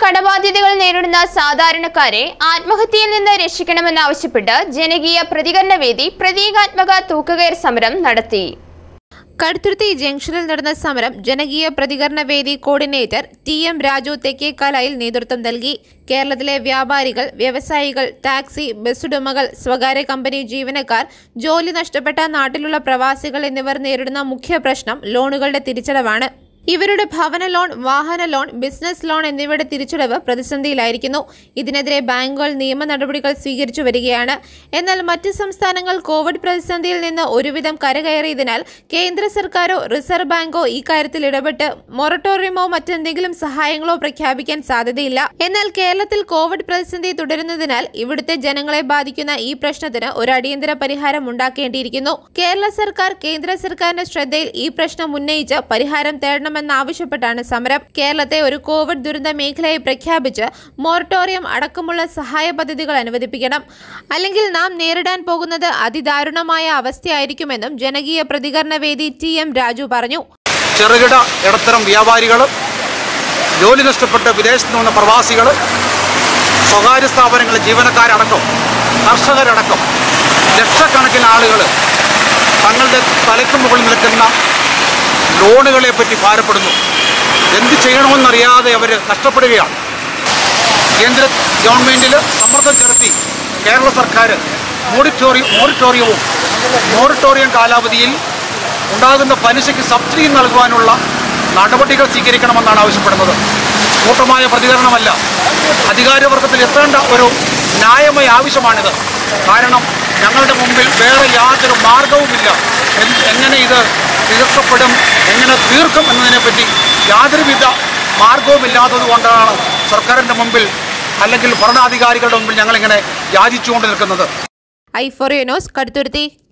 കടബാധ്യതകൾ നേരിടുന്ന സാധാരണക്കാരെ ആത്മഹത്യയിൽ നിന്ന് രക്ഷിക്കണമെന്നാവശ്യപ്പെട്ട് ജനകീയ പ്രതികരണ വേദി പ്രതീകാത്മക തൂക്കുകയർ സമരം നടത്തി. കടുത്തുരുത്തി ജംഗ്ഷനിൽ നടന്ന സമരം ജനകീയ പ്രതികരണ വേദി കോർഡിനേറ്റർ ടി.എം. രാജു തെക്കേക്കാലായിൽ നേതൃത്വം നൽകി. കേരളത്തിലെ വ്യാപാരികൾ, വ്യവസായികൾ, ടാക്സി, ബസ്സുടമകൾ, സ്വകാര്യ കമ്പനി ജീവനക്കാർ, ജോലി നഷ്ടപ്പെട്ട നാട്ടിലുള്ള പ്രവാസികൾ എന്നിവർ നേരിടുന്ന മുഖ്യ പ്രശ്നം ലോണുകളുടെ തിരിച്ചടവാണ്. ഇവരുടെ ഭവന ലോൺ, വാഹന ലോൺ, ബിസിനസ് ലോൺ എന്നിവയുടെ തിരിച്ചടവ് പ്രതിസന്ധിയിലായിരിക്കുന്നു. ഇതിനെതിരെ ബാങ്കുകൾ നിയമ നടപടികൾ സ്വീകരിച്ചു വരികയാണ്. എന്നാൽ മറ്റ് സംസ്ഥാനങ്ങൾ കോവിഡ് പ്രതിസന്ധിയിൽ നിന്ന് ഒരുവിധം കരകയറിയതിനാൽ കേന്ദ്ര സർക്കാരോ റിസർവ് ബാങ്കോ ഇക്കാര്യത്തിൽ ഇടപെട്ട് മൊറട്ടോറിയമോ മറ്റെന്തെങ്കിലും സഹായങ്ങളോ പ്രഖ്യാപിക്കാൻ സാധ്യതയില്ല. എന്നാൽ കേരളത്തിൽ കോവിഡ് പ്രതിസന്ധി തുടരുന്നതിനാൽ ഇവിടുത്തെ ജനങ്ങളെ ബാധിക്കുന്ന ഈ പ്രശ്നത്തിന് ഒരു അടിയന്തര പരിഹാരം ഉണ്ടാക്കേണ്ടിയിരിക്കുന്നു. കേരള സർക്കാർ കേന്ദ്ര സർക്കാരിന്റെ ശ്രദ്ധയിൽ ഈ പ്രശ്നം ഉന്നയിച്ച് പരിഹാരം തേടണം ാവശ്യപ്പെട്ടാണ് സമരം. കേരളത്തെ ഒരു കോവിഡ് ദുരന്ത മേഖലയായി പ്രഖ്യാപിച്ച് മൊറട്ടോറിയം അടക്കമുള്ള സഹായ പദ്ധതികൾ അനുവദിപ്പിക്കണം. അല്ലെങ്കിൽ നാം നേരിടാൻ പോകുന്നത് അതിദാരുണമായ അവസ്ഥയായിരിക്കുമെന്നും ജനകീയ പ്രതികരണ വേദി ടി.എം. രാജു പറഞ്ഞു. ചെറുകിട ഇടത്തരം വ്യാപാരികൾ, ജോലി നഷ്ടപ്പെട്ട് വിദേശത്ത് വന്ന പ്രവാസികൾ, സ്വകാര്യ സ്ഥാപനങ്ങൾ ജീവനക്കാരടക്കം, കർഷകരടക്കം ലക്ഷക്കണക്കിന് ആളുകൾ തങ്ങളുടെ തലയ്ക്ക് മുകളിൽ നിൽക്കുന്ന ലോണുകളെ പറ്റി ഭാരപ്പെടുന്നു. എന്ത് ചെയ്യണമെന്നറിയാതെ അവർ നഷ്ടപ്പെടുകയാണ്. കേന്ദ്ര ഗവൺമെൻറ്റിൽ സമ്മർദ്ദം ചെലുത്തി കേരള സർക്കാർ മൊറട്ടോറിയം കാലാവധിയിൽ ഉണ്ടാകുന്ന പലിശയ്ക്ക് സബ്സിഡി നൽകുവാനുള്ള നടപടികൾ സ്വീകരിക്കണമെന്നാണ് ആവശ്യപ്പെടുന്നത്. കൂട്ടമായ പ്രതികരണമല്ല, അധികാരവർഗത്തിൽ എത്തേണ്ട ഒരു ന്യായമായ ആവശ്യമാണിത്. കാരണം ഞങ്ങളുടെ മുമ്പിൽ വേറെ യാതൊരു മാർഗവുമില്ല. എങ്ങനെ ഇത് തീർക്കപ്പെടും, എങ്ങനെ തീർക്കും എന്നതിനെപ്പറ്റി യാതൊരുവിധ മാർഗവുമില്ലാത്തത് കൊണ്ടാണ് സർക്കാരിൻ്റെ മുമ്പിൽ അല്ലെങ്കിൽ ഭരണാധികാരികളുടെ മുമ്പിൽ ഞങ്ങളിങ്ങനെ യാചിച്ചുകൊണ്ട് നിൽക്കുന്നത്. ഐ ഫോറിയോ ന്യൂസ്, കടുത്തുരുത്തി.